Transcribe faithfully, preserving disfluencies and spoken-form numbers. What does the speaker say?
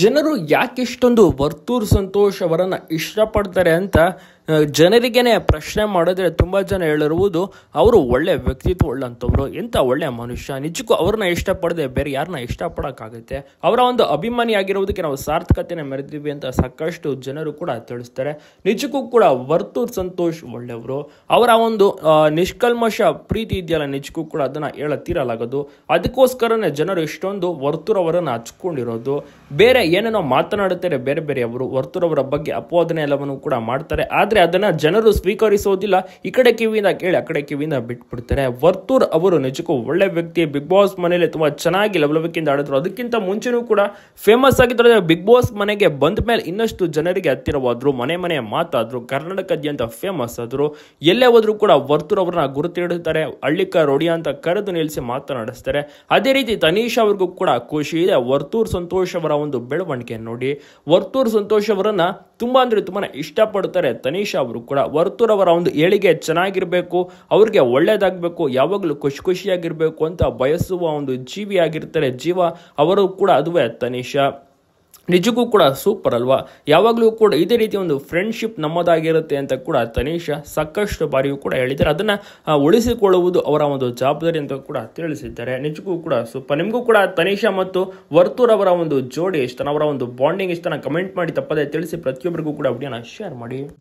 ಜನರು ಯಾಕೆ ಇಷ್ಟೊಂದು ವರ್ತೂರ್ ಸಂತೋಷ್ ಅವರನ್ನು ಇಷ್ಟಪಡ್ತಾರೆ ಅಂತ ಜನರಿಗೇನೆ ಪ್ರಶ್ನೆ ಮಾಡಿದ್ರೆ ತುಂಬ ಜನ ಹೇಳಿರುವುದು ಅವರು ಒಳ್ಳೆ ವ್ಯಕ್ತಿತ್ವ ಉಳ್ಳಂಥವ್ರು, ಎಂಥ ಒಳ್ಳೆ ಮನುಷ್ಯ, ನಿಜಕ್ಕೂ ಅವ್ರನ್ನ ಇಷ್ಟಪಡದೆ ಬೇರೆ ಯಾರನ್ನ ಇಷ್ಟಪಡೋಕ್ಕಾಗುತ್ತೆ, ಅವರ ಒಂದು ಅಭಿಮಾನಿ ಆಗಿರೋದಕ್ಕೆ ನಾವು ಸಾರ್ಥಕತೆನ ಮೆರೆದಿವಿ ಅಂತ ಸಾಕಷ್ಟು ಜನರು ಕೂಡ ತಿಳಿಸ್ತಾರೆ. ನಿಜಕ್ಕೂ ಕೂಡ ವರ್ತೂರ್ ಸಂತೋಷ್ ಒಳ್ಳೆಯವರು. ಅವರ ಒಂದು ನಿಷ್ಕಲ್ಮಶ ಪ್ರೀತಿ ಇದೆಯಲ್ಲ, ನಿಜಕ್ಕೂ ಕೂಡ ಅದನ್ನು ಹೇಳತ್ತೀರಲಾಗದು. ಅದಕ್ಕೋಸ್ಕರನೇ ಜನರು ಇಷ್ಟೊಂದು ವರ್ತೂರ್ ಅವರನ್ನು ಹಚ್ಕೊಂಡಿರೋದು. ಬೇರೆ ಏನೇನೋ ಮಾತನಾಡುತ್ತಾರೆ ಬೇರೆ ಬೇರೆ ಅವರು ವರ್ತೂರ್ ಅವರ ಬಗ್ಗೆ ಅಪವಾದನೆ ಎಲ್ಲವನ್ನು ಕೂಡ ಮಾಡ್ತಾರೆ. ಆದರೆ ಅದನ್ನ ಜನರು ಸ್ವೀಕರಿಸೋದಿಲ್ಲ. ಈ ಕಡೆ ಕಿವಿಯಿಂದ ಕೇಳಿ ಆ ಕಡೆ ಕಿವಿಯಿಂದ ಬಿಟ್ಬಿಡ್ತಾರೆ. ವರ್ತೂರ್ ಅವರು ನಿಜಕ್ಕೂ ಒಳ್ಳೆ ವ್ಯಕ್ತಿ. ಬಿಗ್ ಬಾಸ್ ಮನೆಯಲ್ಲಿ ತುಂಬಾ ಚೆನ್ನಾಗಿ ಲವಲವಿಕೆಯಿಂದ ಆಡಿದ್ರು. ಅದಕ್ಕಿಂತ ಮುಂಚೆನೂ ಕೂಡ ಫೇಮಸ್ ಆಗಿದ್ರೆ ಬಿಗ್ ಬಾಸ್ ಮನೆಗೆ ಬಂದ ಮೇಲೆ ಇನ್ನಷ್ಟು ಜನರಿಗೆ ಹತ್ತಿರವಾದ್ರು, ಮನೆ ಮನೆ ಮಾತಾದ್ರು, ಕರ್ನಾಟಕದಾದ್ಯಂತ ಫೇಮಸ್ ಆದ್ರು. ಎಲ್ಲೇ ಹೋದ್ರು ಕೂಡ ವರ್ತೂರ್ ಅವರನ್ನ ಗುರುತಿಡ್ತಾರೆ, ಹಳ್ಳಿಕ ರೋಡಿ ಅಂತ ಕರೆದು ನಿಲ್ಲಿಸಿ ಮಾತನಾಡಿಸ್ತಾರೆ. ಅದೇ ರೀತಿ ತನೀಶಾ ಅವ್ರಿಗೂ ಕೂಡ ಖುಷಿ ಇದೆ ವರ್ತೂರ್ ಸಂತೋಷ್ ಅವರ ಒಂದು ಬೆಳವಣಿಗೆ ನೋಡಿ. ವರ್ತೂರ್ ಸಂತೋಷ್ ಅವರನ್ನ ತುಂಬಾ ಅಂದ್ರೆ ತುಂಬಾ ಇಷ್ಟಪಡ್ತಾರೆ ತನೀಶಾ ಅವರು ಕೂಡ. ವರ್ತೂರ್ ಅವರ ಒಂದು ಏಳಿಗೆ ಚೆನ್ನಾಗಿರ್ಬೇಕು, ಅವ್ರಿಗೆ ಒಳ್ಳೇದಾಗಬೇಕು, ಯಾವಾಗಲೂ ಖುಷಿ ಖುಷಿಯಾಗಿರ್ಬೇಕು ಅಂತ ಬಯಸುವ ಒಂದು ಜೀವಿ ಆಗಿರ್ತಾರೆ ಜೀವ ಅವರು ಕೂಡ, ಅದುವೇ ತನೀಶಾ. ನಿಜಕ್ಕೂ ಕೂಡ ಸೂಪರ್ ಅಲ್ವಾ. ಯಾವಾಗಲೂ ಕೂಡ ಇದೇ ರೀತಿ ಒಂದು ಫ್ರೆಂಡ್ಶಿಪ್ ನಮ್ಮದಾಗಿರುತ್ತೆ ಅಂತ ಕೂಡ ತನೀಶಾ ಸಾಕಷ್ಟು ಬಾರಿಯೂ ಕೂಡ ಹೇಳಿದ್ದಾರೆ. ಅದನ್ನ ಉಳಿಸಿಕೊಳ್ಳುವುದು ಅವರ ಒಂದು ಜವಾಬ್ದಾರಿ ಅಂತ ಕೂಡ ತಿಳಿಸಿದ್ದಾರೆ. ನಿಜಕ್ಕೂ ಕೂಡ ಸೂಪರ್. ನಿಮಗೂ ಕೂಡ ತನೀಶಾ ಮತ್ತು ವರ್ತೂರ್ ಅವರ ಒಂದು ಜೋಡಿ ಇಷ್ಟ, ಅವರ ಒಂದು ಬಾಂಡಿಂಗ್ ಇಷ್ಟನ ಕಮೆಂಟ್ ಮಾಡಿ ತಪ್ಪದೆ ತಿಳಿಸಿ. ಪ್ರತಿಯೊಬ್ಬರಿಗೂ ಕೂಡ ವಿಡಿಯೋನ ಶೇರ್ ಮಾಡಿ.